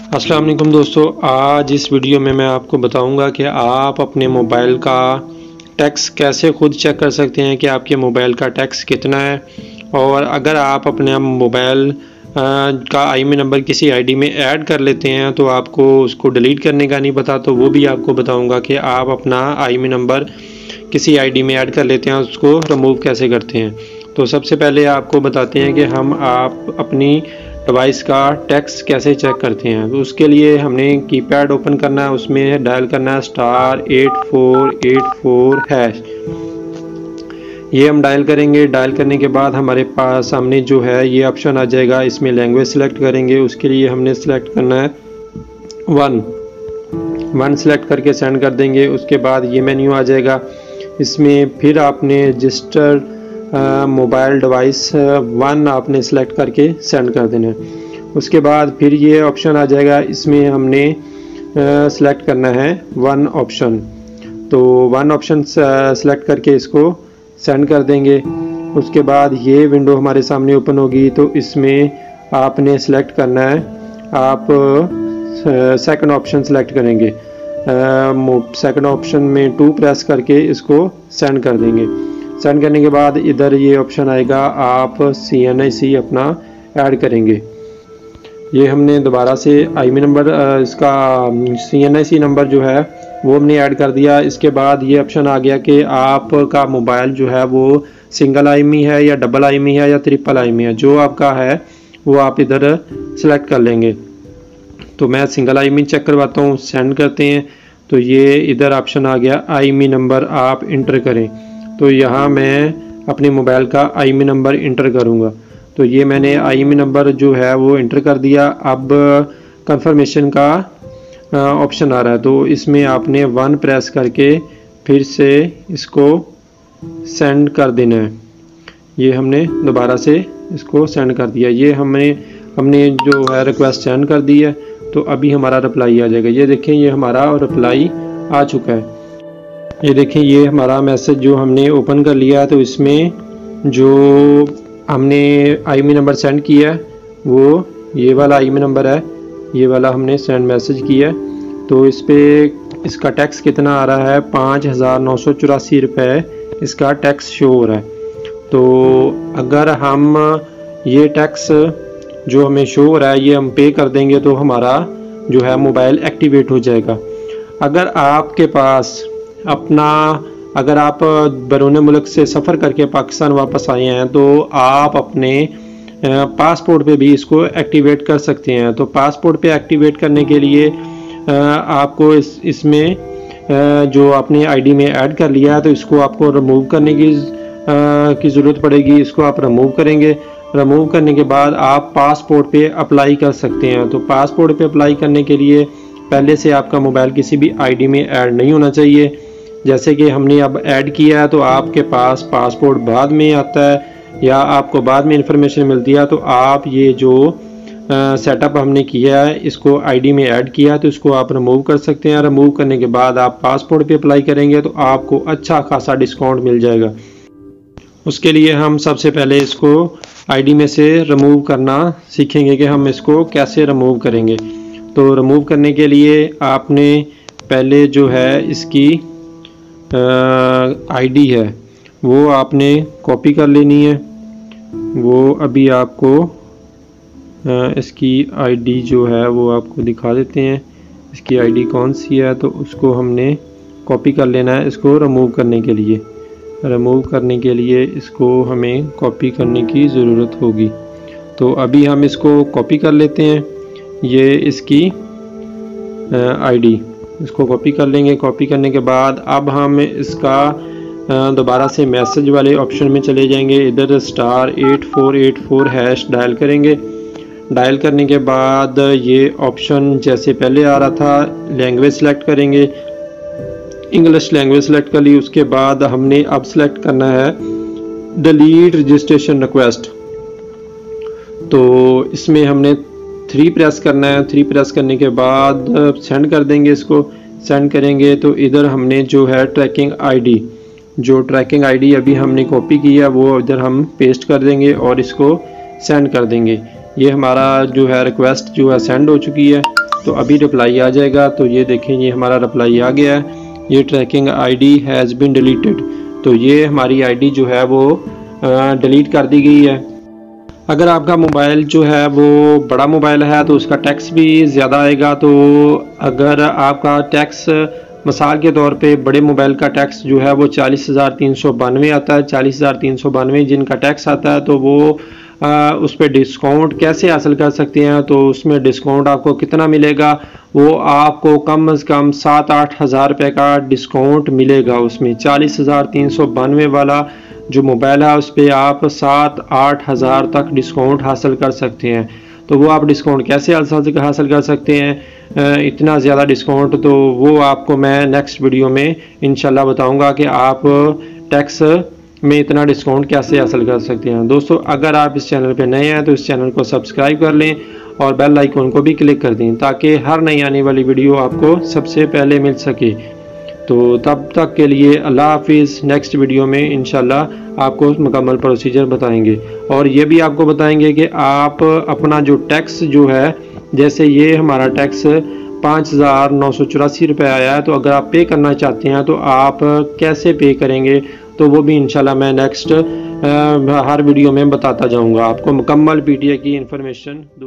अस्सलाम वालेकुम दोस्तों, आज इस वीडियो में मैं आपको बताऊंगा कि आप अपने मोबाइल का टैक्स कैसे खुद चेक कर सकते हैं कि आपके मोबाइल का टैक्स कितना है। और अगर आप अपने मोबाइल का आईएमईआई नंबर किसी आईडी में ऐड कर लेते हैं तो आपको उसको डिलीट करने का नहीं पता, तो वो भी आपको बताऊंगा कि आप अपना आईएमईआई नंबर किसी आईडी में ऐड कर लेते हैं उसको रिमूव कैसे करते हैं। तो सबसे पहले आपको बताते हैं कि आप अपनी डिवाइस का टैक्स कैसे चेक करते हैं। तो उसके लिए हमने कीपैड ओपन करना है, उसमें डायल करना है *8484#। ये हम डायल करेंगे। डायल करने के बाद हमारे पास सामने जो है ये ऑप्शन आ जाएगा, इसमें लैंग्वेज सेलेक्ट करेंगे। उसके लिए हमने सेलेक्ट करना है 1 सेलेक्ट करके सेंड कर देंगे। उसके बाद ये मेन्यू आ जाएगा, इसमें फिर आपने रजिस्टर मोबाइल डिवाइस 1 आपने सेलेक्ट करके सेंड कर देना है। उसके बाद फिर ये ऑप्शन आ जाएगा, इसमें हमने सेलेक्ट करना है 1 ऑप्शन। तो 1 ऑप्शन सेलेक्ट करके इसको सेंड कर देंगे। उसके बाद ये विंडो हमारे सामने ओपन होगी, तो इसमें आपने सेलेक्ट करना है, आप सेकंड ऑप्शन सेलेक्ट करेंगे। सेकंड ऑप्शन में 2 प्रेस करके इसको सेंड कर देंगे। सेंड करने के बाद इधर ये ऑप्शन आएगा, आप CNIC अपना ऐड करेंगे। ये हमने दोबारा से आईएमईआई नंबर इसका CNIC नंबर जो है वो हमने ऐड कर दिया। इसके बाद ये ऑप्शन आ गया कि आपका मोबाइल जो है वो सिंगल आईएमईआई है या डबल आईएमईआई है या ट्रिपल आईएमईआई है। जो आपका है वो आप इधर सेलेक्ट कर लेंगे। तो मैं सिंगल आईएमईआई चेक करवाता हूँ, सेंड करते हैं। तो ये इधर ऑप्शन आ गया, आईएमईआई नंबर आप इंटर करें। तो यहाँ मैं अपने मोबाइल का आईएमईआई नंबर इंटर करूँगा। तो ये मैंने आईएमईआई नंबर जो है वो इंटर कर दिया। अब कंफर्मेशन का ऑप्शन आ रहा है, तो इसमें आपने 1 प्रेस करके फिर से इसको सेंड कर देना है। ये हमने दोबारा से इसको सेंड कर दिया। ये हमने जो है रिक्वेस्ट सेंड कर दी है। तो अभी हमारा रिप्लाई आ जाएगा। ये देखें, ये हमारा रिप्लाई आ चुका है। ये देखें, ये हमारा मैसेज जो हमने ओपन कर लिया है। तो इसमें जो हमने आईएमईआई नंबर सेंड किया है वो ये वाला आईएमईआई नंबर है, ये वाला हमने सेंड मैसेज किया है। तो इस पे इसका टैक्स कितना आ रहा है, 5,984 रुपये इसका टैक्स शो हो रहा है। तो अगर हम ये टैक्स जो हमें शो हो रहा है ये हम पे कर देंगे तो हमारा जो है मोबाइल एक्टिवेट हो जाएगा। अगर आपके पास अगर आप बैरून मुल्क से सफ़र करके पाकिस्तान वापस आए हैं तो आप अपने पासपोर्ट पे भी इसको एक्टिवेट कर सकते हैं। तो पासपोर्ट पे एक्टिवेट करने के लिए आपको इसमें जो आपने आईडी में ऐड कर लिया है तो इसको आपको रिमूव करने की ज़रूरत पड़ेगी। इसको आप रिमूव करेंगे। रिमूव करने के बाद आप पासपोर्ट पे अप्लाई कर सकते हैं। तो पासपोर्ट पे अप्लाई करने के लिए पहले से आपका मोबाइल किसी भी आईडी में ऐड नहीं होना चाहिए। जैसे कि हमने अब ऐड किया है तो आपके पास पासपोर्ट बाद में आता है या आपको बाद में इंफॉर्मेशन मिलती है। तो आप ये जो सेटअप हमने किया है इसको आईडी में ऐड किया है तो इसको आप रिमूव कर सकते हैं। रिमूव करने के बाद आप पासपोर्ट पे अप्लाई करेंगे तो आपको अच्छा खासा डिस्काउंट मिल जाएगा। उसके लिए हम सबसे पहले इसको आईडी में से रिमूव करना सीखेंगे कि हम इसको कैसे रिमूव करेंगे। तो रिमूव करने के लिए आपने पहले जो है इसकी आईडी है वो आपने कॉपी कर लेनी है। वो अभी आपको इसकी आईडी जो है वो आपको दिखा देते हैं। इसकी आईडी कौन सी है तो उसको हमने कॉपी कर लेना है इसको रिमूव करने के लिए। रिमूव करने के लिए इसको हमें कॉपी करने की ज़रूरत होगी। तो अभी हम इसको कॉपी कर लेते हैं। ये इसकी आईडी, इसको कॉपी कर लेंगे। कॉपी करने के बाद अब हम इसका दोबारा से मैसेज वाले ऑप्शन में चले जाएंगे। इधर *8484# डायल करेंगे। डायल करने के बाद ये ऑप्शन जैसे पहले आ रहा था, लैंग्वेज सेलेक्ट करेंगे। इंग्लिश लैंग्वेज सेलेक्ट कर ली। उसके बाद हमने अब सेलेक्ट करना है डिलीट रजिस्ट्रेशन रिक्वेस्ट। तो इसमें हमने 3 प्रेस करना है। 3 प्रेस करने के बाद सेंड कर देंगे। इसको सेंड करेंगे तो इधर हमने जो है ट्रैकिंग आईडी अभी हमने कॉपी किया वो इधर हम पेस्ट कर देंगे और इसको सेंड कर देंगे। ये हमारा जो है रिक्वेस्ट जो है सेंड हो चुकी है। तो अभी रिप्लाई आ जाएगा। तो ये देखें, ये हमारा रिप्लाई आ गया है, ये tracking ID has been deleted. तो ये हमारी आईडी जो है वो डिलीट कर दी गई है। अगर आपका मोबाइल जो है वो बड़ा मोबाइल है तो उसका टैक्स भी ज़्यादा आएगा। तो अगर आपका टैक्स मिसाल के तौर पे बड़े मोबाइल का टैक्स जो है वो 40,392 आता है, 40,392 जिनका टैक्स आता है, तो वो उस पर डिस्काउंट कैसे हासिल कर सकते हैं। तो उसमें डिस्काउंट आपको कितना मिलेगा, वो आपको कम से कम 7-8 हज़ार रुपये का डिस्काउंट मिलेगा। उसमें 40,392 वाला जो मोबाइल है उस पर आप 7-8 हज़ार तक डिस्काउंट हासिल कर सकते हैं। तो वो आप डिस्काउंट कैसे हासिल कर सकते हैं, इतना ज़्यादा डिस्काउंट, तो वो आपको मैं नेक्स्ट वीडियो में इंशाल्लाह बताऊंगा कि आप टैक्स में इतना डिस्काउंट कैसे हासिल कर सकते हैं। दोस्तों, अगर आप इस चैनल पे नए हैं तो इस चैनल को सब्सक्राइब कर लें और बेल आइकन को भी क्लिक कर दें ताकि हर नई आने वाली वीडियो आपको सबसे पहले मिल सके। तो तब तक के लिए अल्लाह हाफिज़। नेक्स्ट वीडियो में इंशाल्लाह आपको मुकम्मल प्रोसीजर बताएंगे और ये भी आपको बताएंगे कि आप अपना जो टैक्स जो है, जैसे ये हमारा टैक्स 5,984 रुपये आया है, तो अगर आप पे करना चाहते हैं तो आप कैसे पे करेंगे, तो वो भी इंशाल्लाह मैं नेक्स्ट हर वीडियो में बताता जाऊंगा, आपको मुकम्मल पीटीए की इंफॉर्मेशन